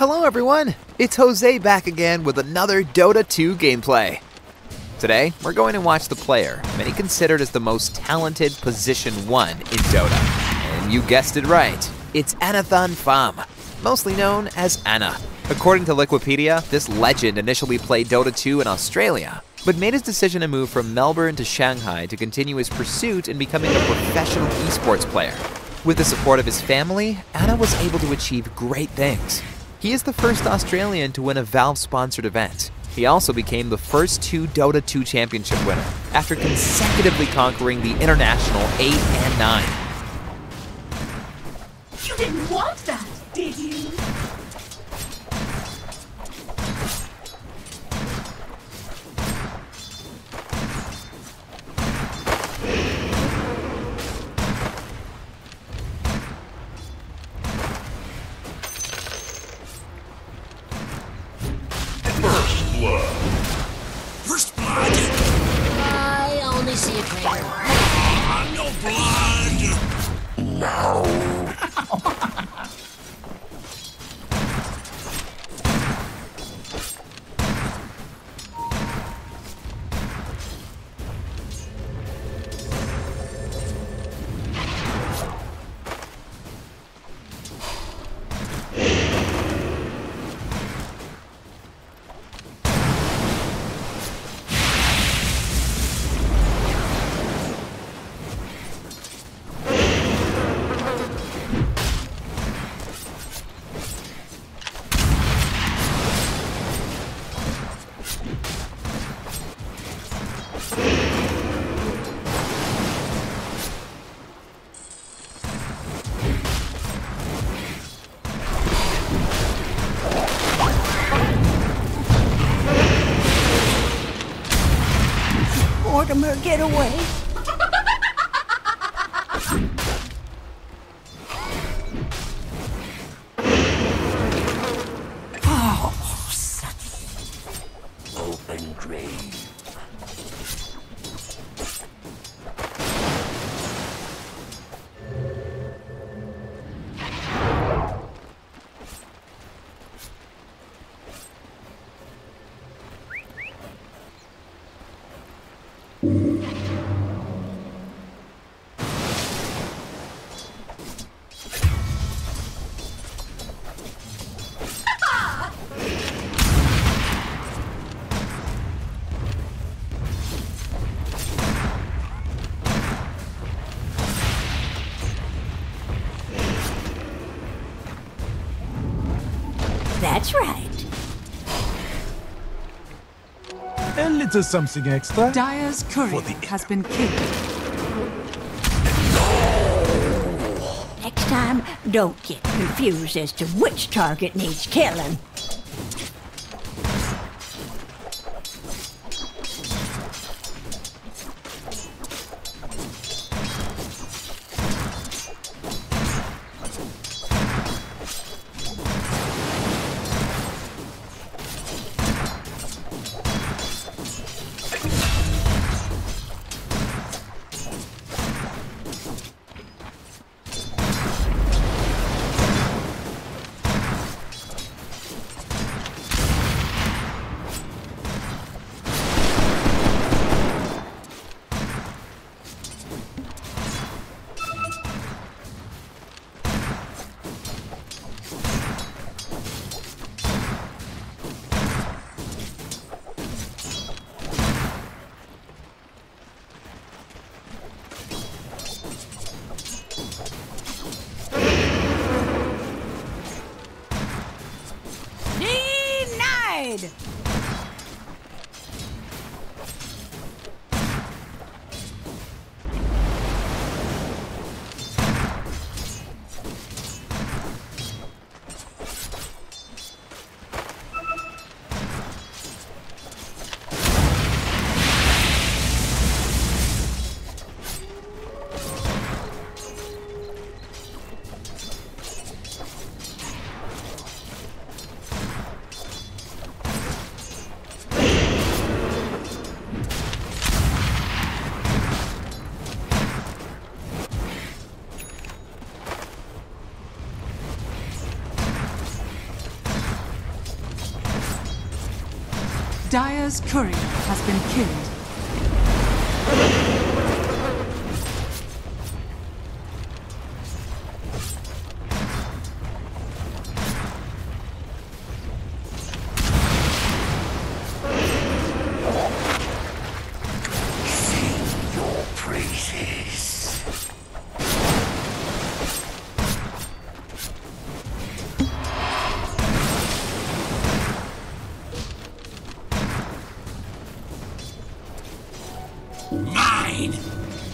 Hello everyone, it's Jose back again with another Dota 2 gameplay. Today, we're going to watch the player, many considered as the most talented position 1 in Dota. And you guessed it right, it's Anathan Pham, mostly known as Ana. According to Wikipedia, this legend initially played Dota 2 in Australia, but made his decision to move from Melbourne to Shanghai to continue his pursuit in becoming a professional esports player. With the support of his family, Ana was able to achieve great things. He is the first Australian to win a Valve-sponsored event. He also became the first 2 Dota 2 championship winner, after consecutively conquering the international 8 and 9. You didn't want that, did you? First blood! I only see a trail. No blood! No. Mortimer, get away. Oh, such open grave. That's right. A little something extra. Dire's courier has been killed. Next time, don't get confused as to which target needs killing. Dire's courier has been killed. Mine!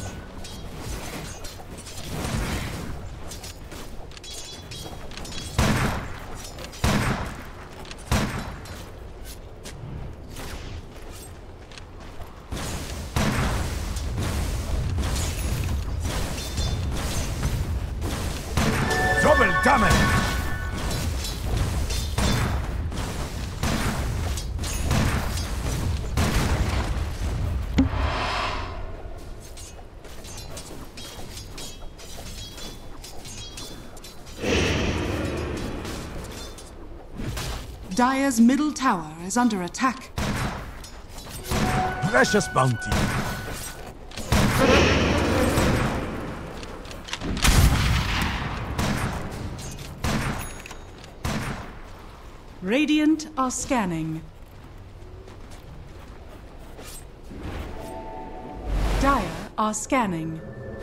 Double damage! Dire's middle tower is under attack. Precious bounty. Radiant are scanning. Dire are scanning.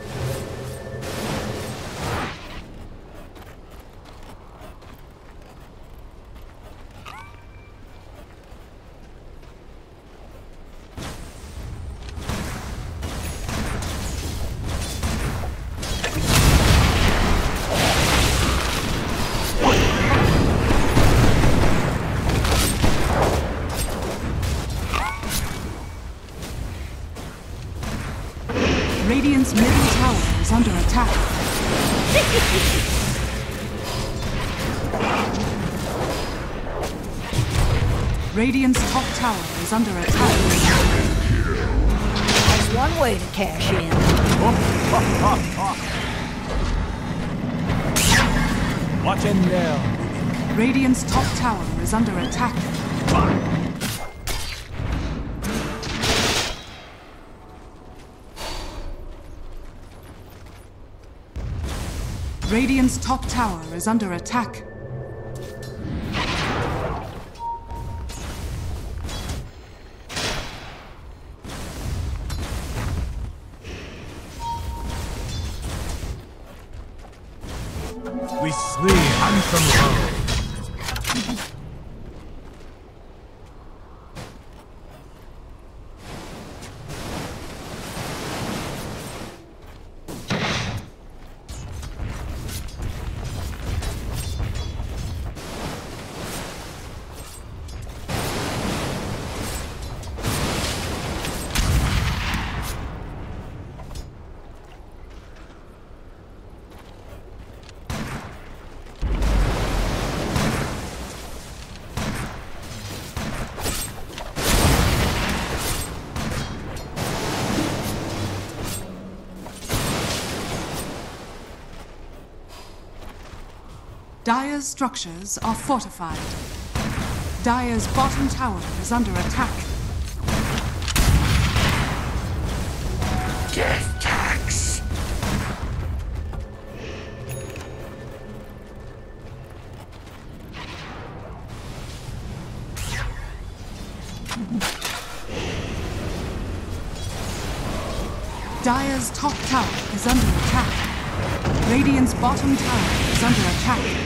Radiant's middle tower is under attack. Radiant's top tower is under attack. That's one way to cash in. Watch in there. Radiant's top tower is under attack. Radiant's top tower is under attack. We slay handsome foe. Dire's structures are fortified. Dire's bottom tower is under attack. Death tax! Dire's top tower is under attack. Radiant's bottom tower is under attack.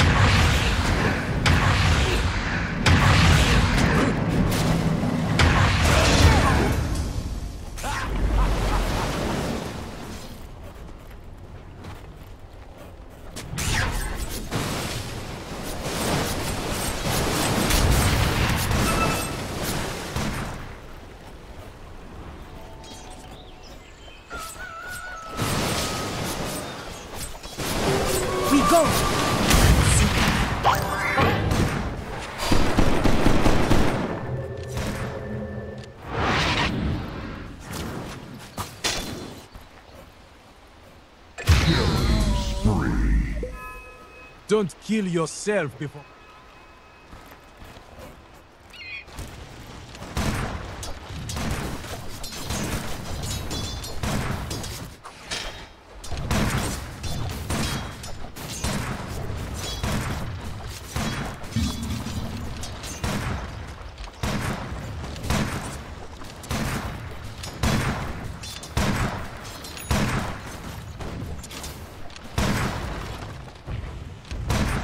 Go! Don't kill yourself before.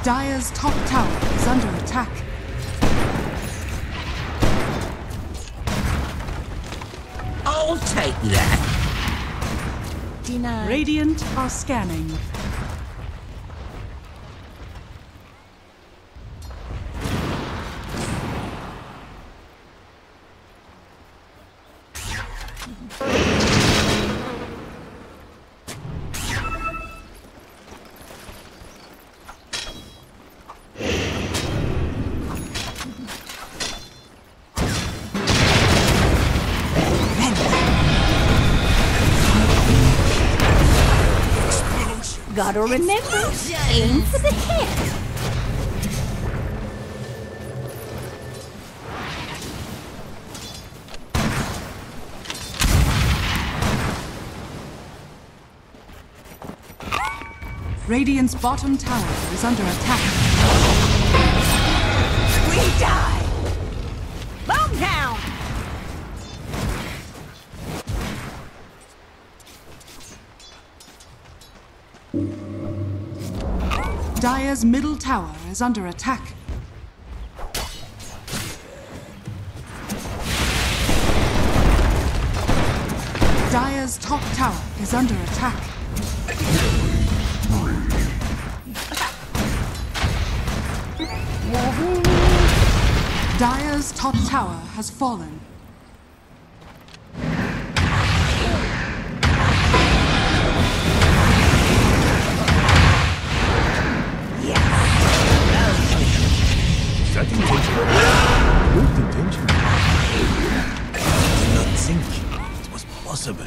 Dire's top tower is under attack. I'll take that. Denied. Radiant are scanning. Gotta remember, aim for the head. Radiant's bottom tower is under attack. We die! Boomtown! Dire's middle tower is under attack. Dire's top tower is under attack. Dire's top tower has fallen. That intentional? Good intention. I did not think it was possible.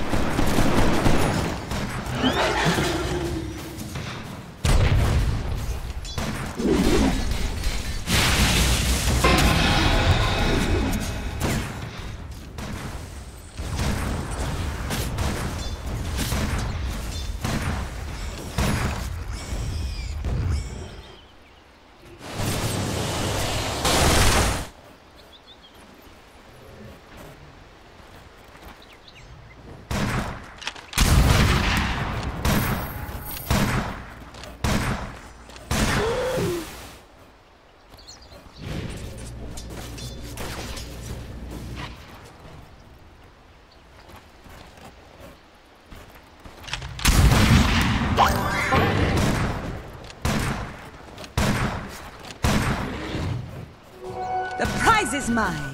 The prize is mine.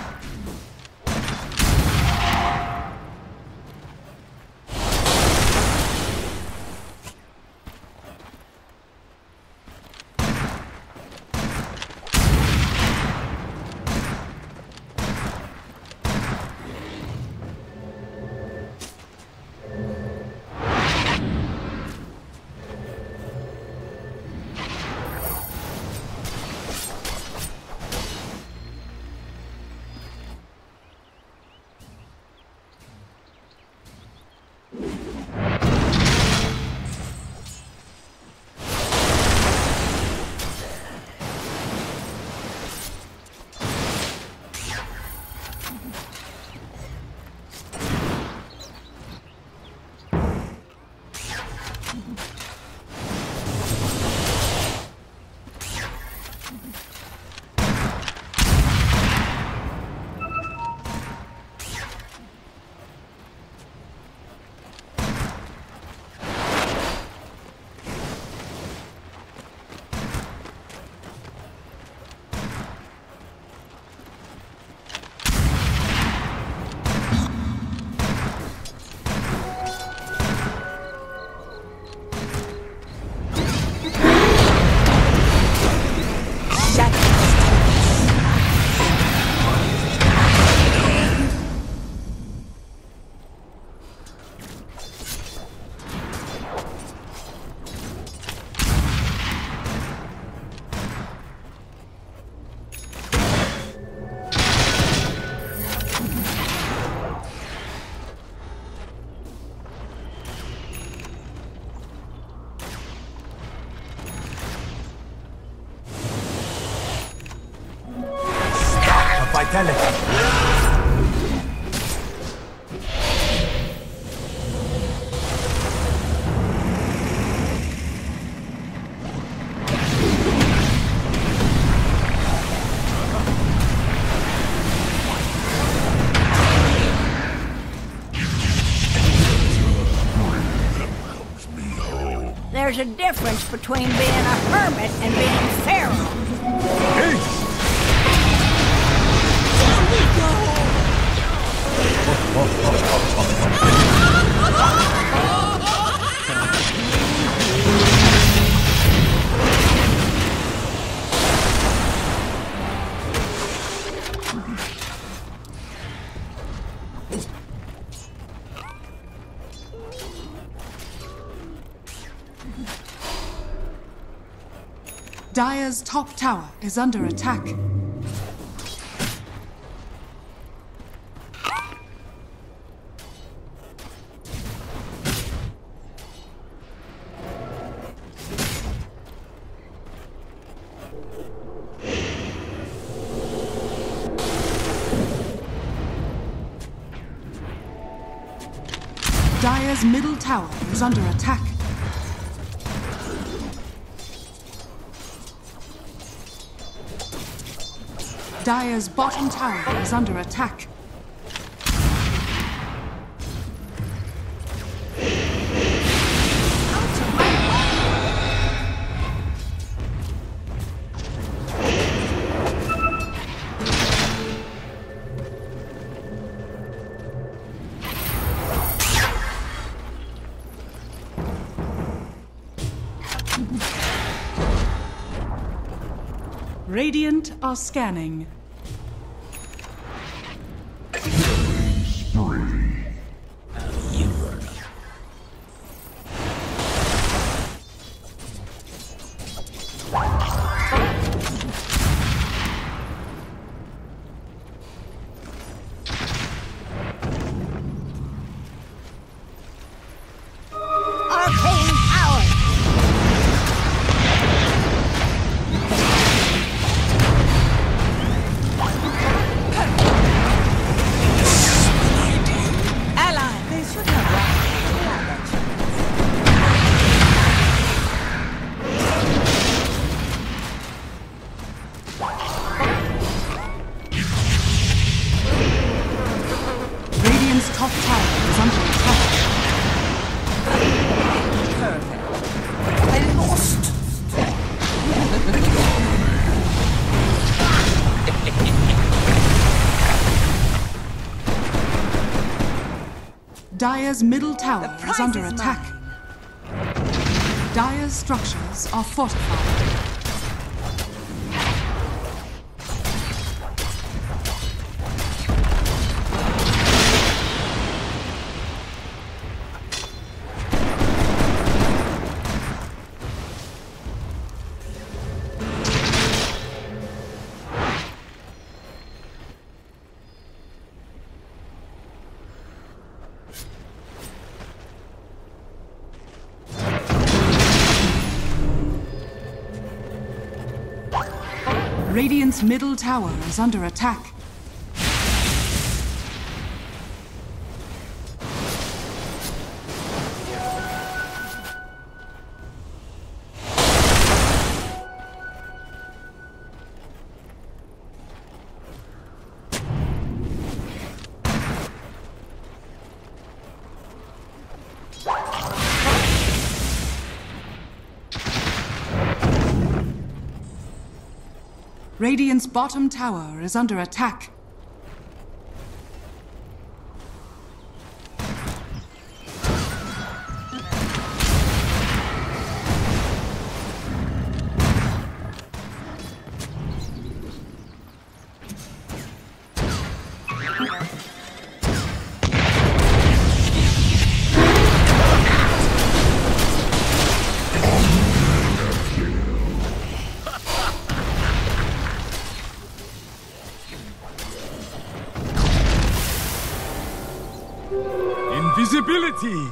Vitality. There's a difference between being a hermit and being feral. Dire's top tower is under attack. Dire's middle tower is under attack. Dire's bottom tower is under attack. Radiant are scanning. Arcane power! Radiant's top tower is under attack. I lost. Dire's middle tower is under attack. Dire's structures are fortified. Radiant's middle tower is under attack. Radiant's bottom tower is under attack. Invisibility!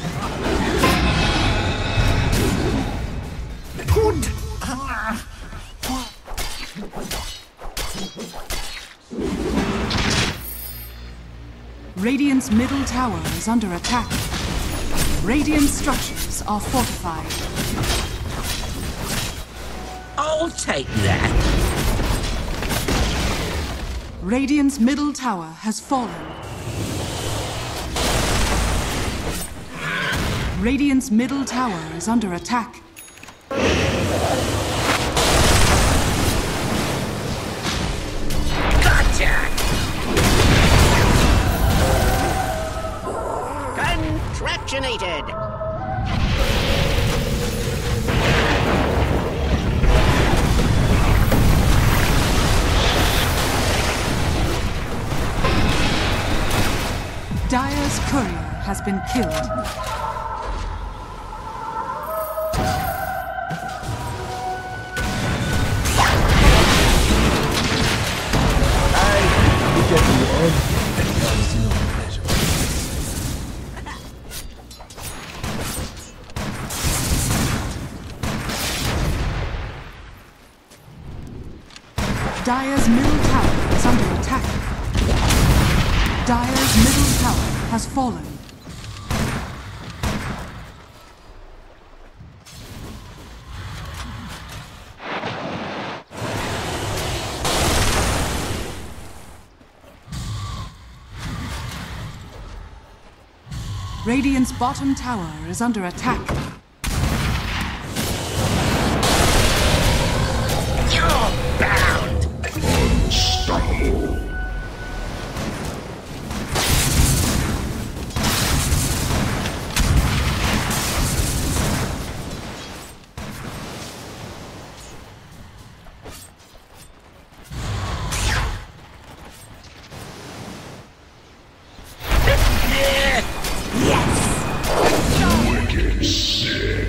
Radiant's middle tower is under attack. Radiant structures are fortified. I'll take that. Radiant's middle tower has fallen. Radiant's middle tower is under attack. Gotcha! Contractionated! Dire's courier has been killed. Dire's middle tower is under attack. Dire's middle tower has fallen. Radiant's bottom tower is under attack. You're bound! Unstoppable. Wicked sick.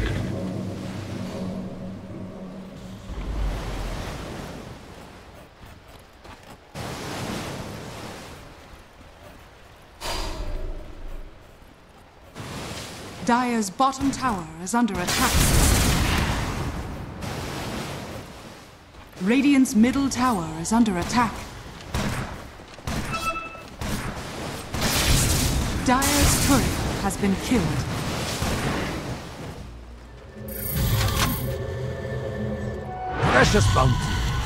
Dire's bottom tower is under attack. Radiant's middle tower is under attack. Dire's courier has been killed. Precious bounty.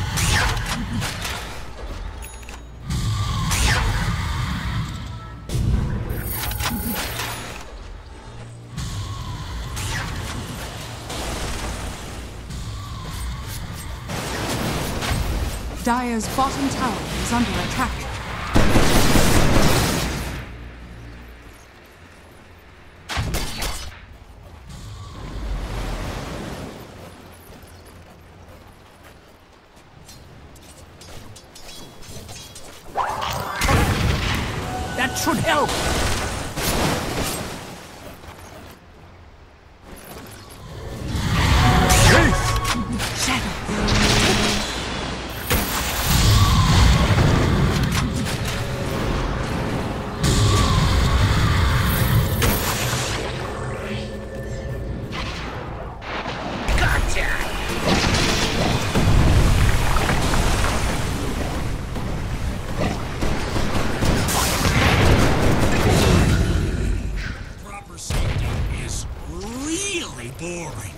Dire's bottom tower is under attack. That should help! Boring.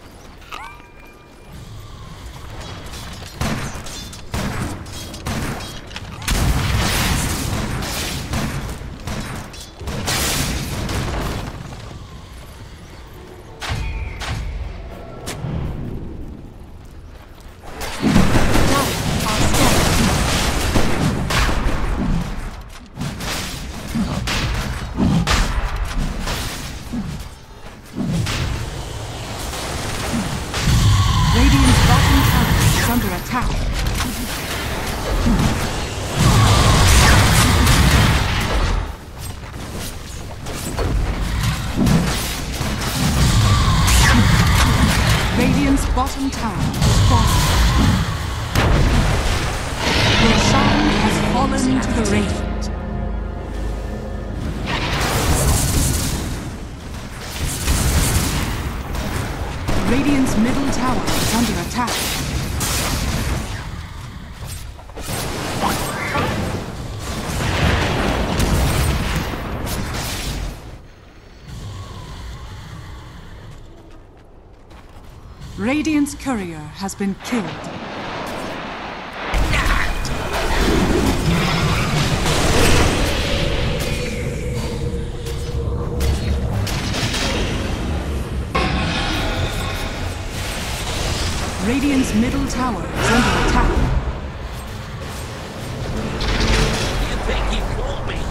Under attack. Radiant's bottom tower is fallen. Roshan has fallen to the Radiant. Radiant's middle tower is under attack. Radiant's courier has been killed. Radiant's middle tower is under attack. You think you caught me?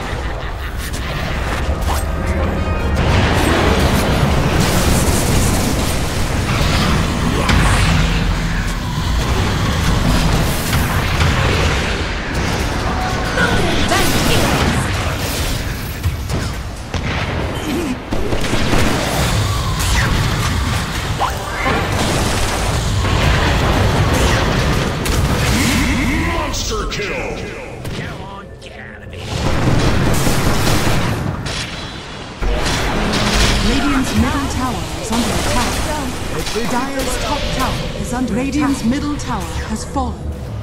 Monster kill! Come on, get out of here. Radiant's middle tower is under attack. Dire's top tower is under Radiant's middle tower has fallen.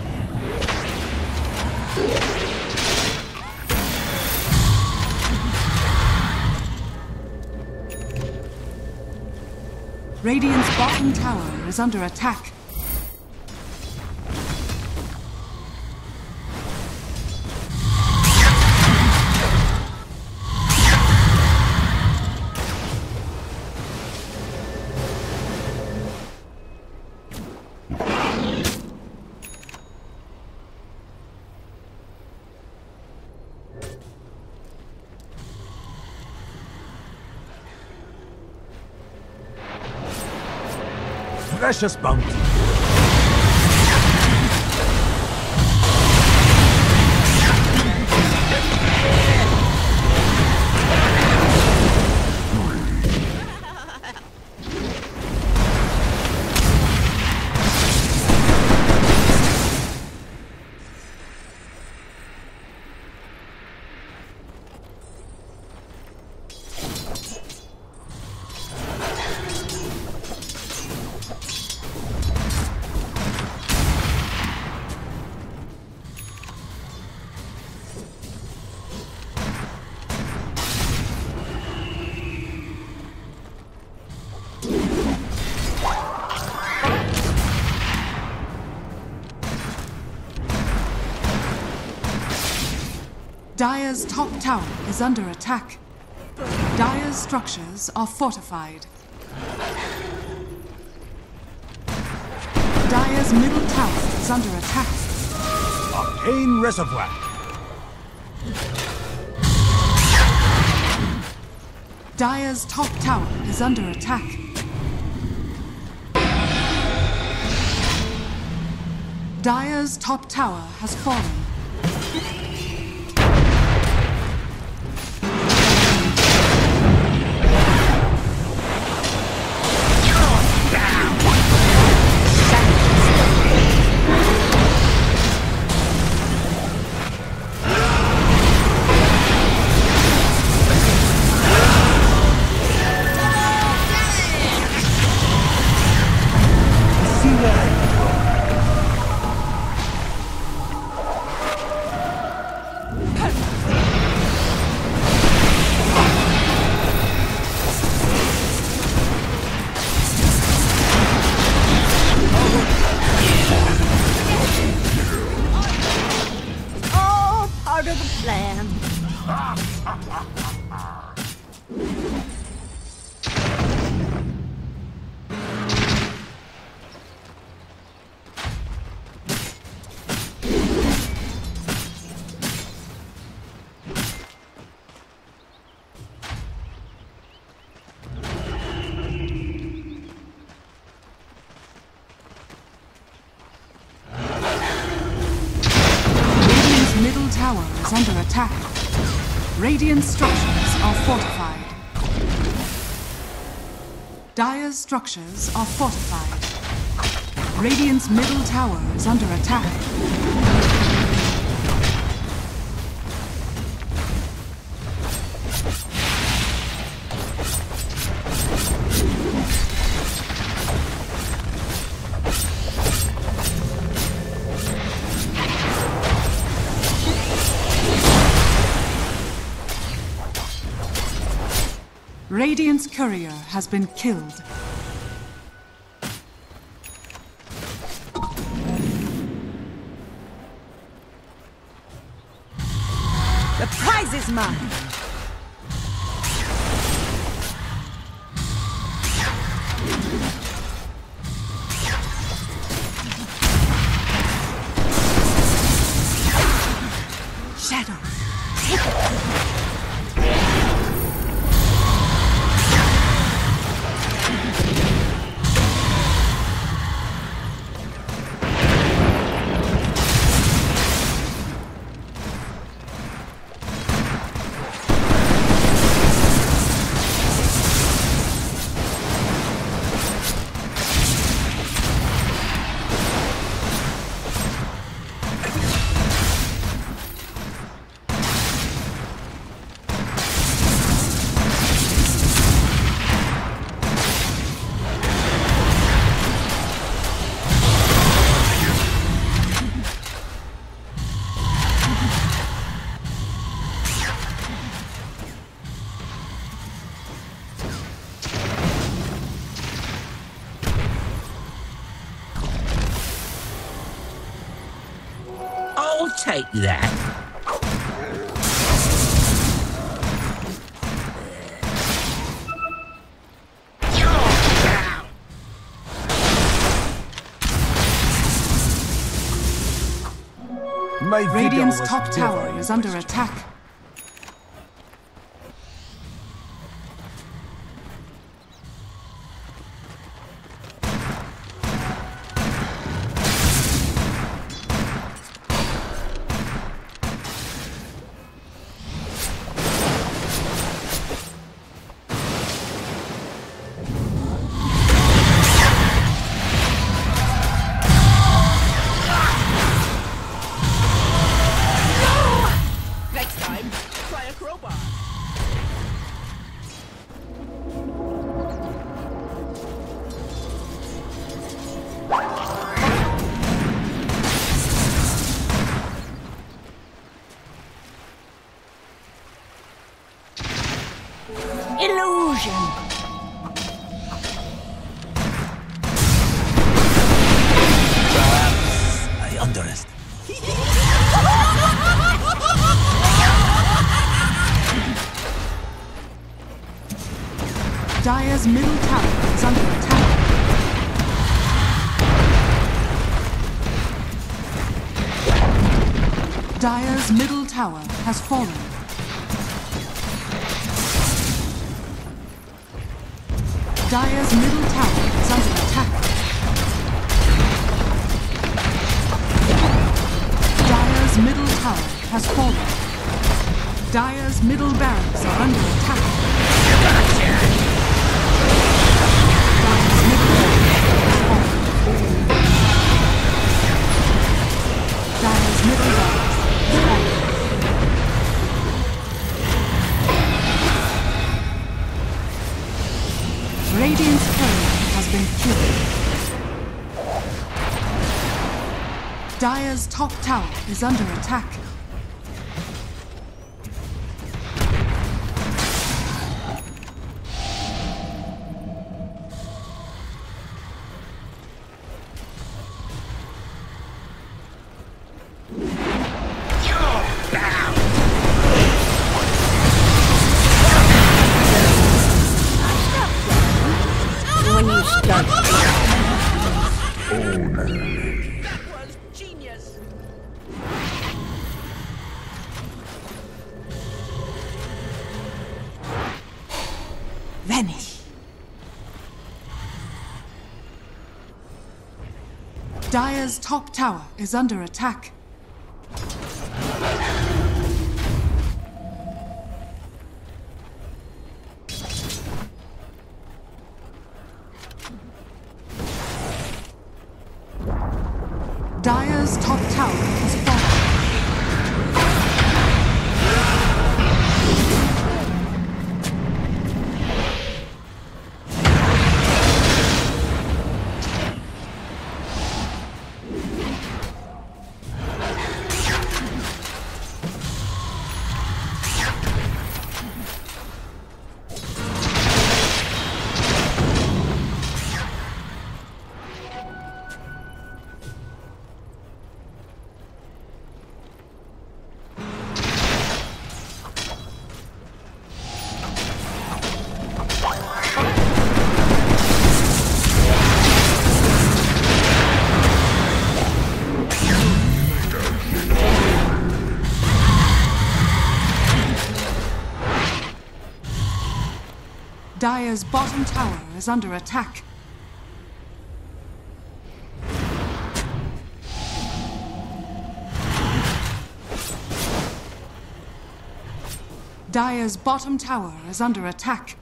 Radiant's bottom tower is under attack. Precious bounty. Dire's top tower is under attack. Dire's structures are fortified. Dire's middle tower is under attack. Arcane Reservoir. Dire's top tower is under attack. Dire's top tower has fallen. Part of the plan. Tower is under attack. Radiant structures are fortified. Dire's structures are fortified. Radiant's middle tower is under attack. Radiant's courier has been killed. The prize is mine! Shadow, take it! I'll take that. My vigor Radiant's was top never tower in is under question. attack. Next time, try a crowbar. Illusion! I underestimate. Dire's middle tower is under attack. Dire's middle tower has fallen. Dire's middle tower is under attack. Dire's middle tower has fallen. Dire's middle barracks are under attack. Dire's middle barracks has fallen. Dire's middle barracks is fallen. Radiant's courier has been killed. Dire's top tower is under attack. When you start... That was genius. Vanish. Dire's top tower is under attack. Dire's top tower has fallen. Dire's bottom tower is under attack. Dire's bottom tower is under attack.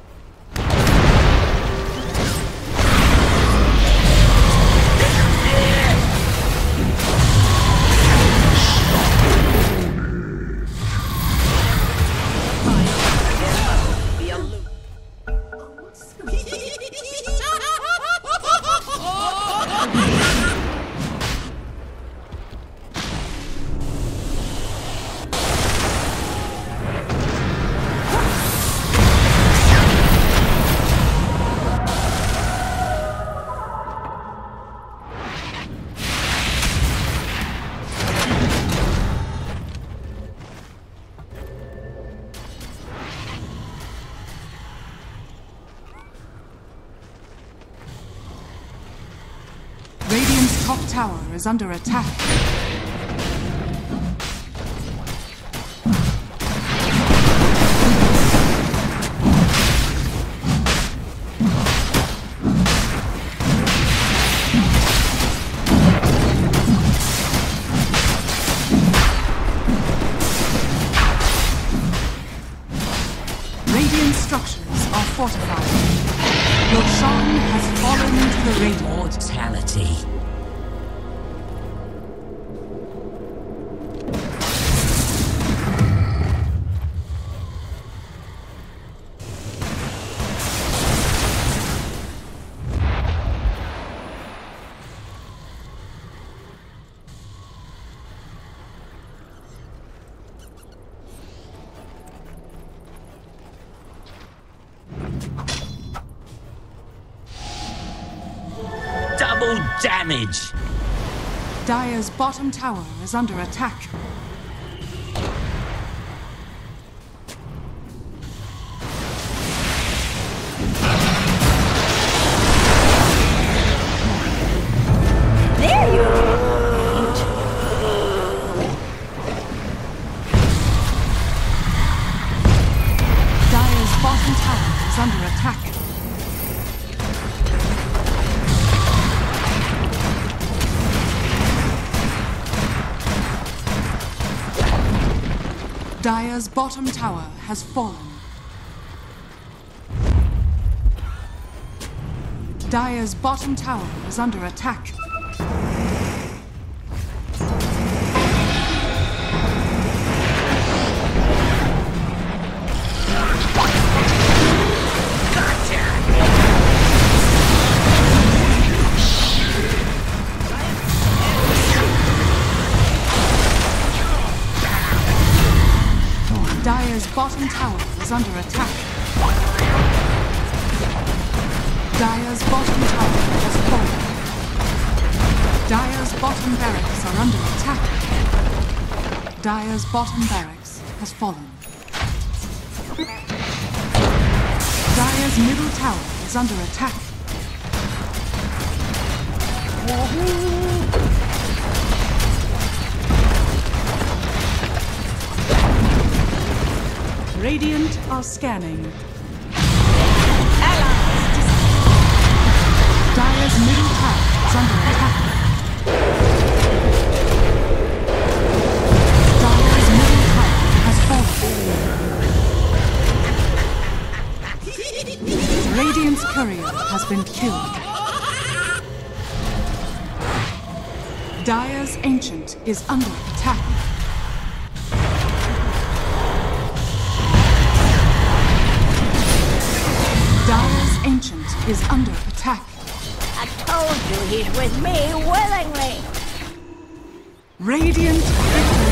Radiant's top tower is under attack. Radiant structures are fortified. Roshan has fallen into the Radiant. Mortality. Double damage! Dire's bottom tower is under attack. There you are. Dire's bottom tower is under attack. Dire's bottom tower has fallen. Dire's bottom tower is under attack. Dire's bottom tower is under attack. Dire's bottom tower has fallen. Dire's bottom barracks are under attack. Dire's bottom barracks has fallen. Dire's middle tower is under attack. Radiant are scanning. Dire's middle tower is under attack. Dire's middle tower has fallen. Radiant's courier has been killed. Dire's ancient is under attack. Dire's ancient is under attack. I told you he's with me willingly. Radiant victory.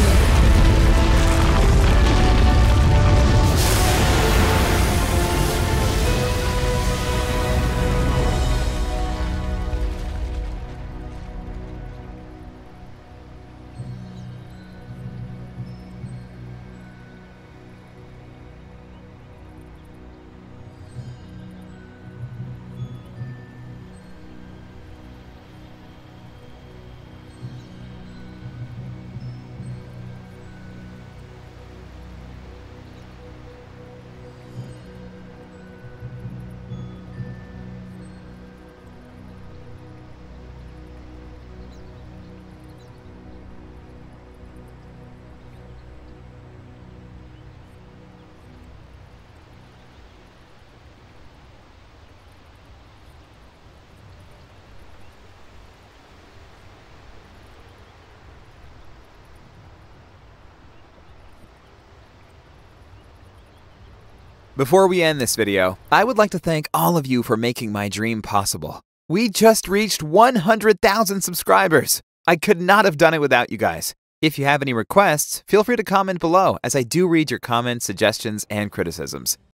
Before we end this video, I would like to thank all of you for making my dream possible. We just reached 100,000 subscribers. I could not have done it without you guys. If you have any requests, feel free to comment below, as I do read your comments, suggestions, and criticisms.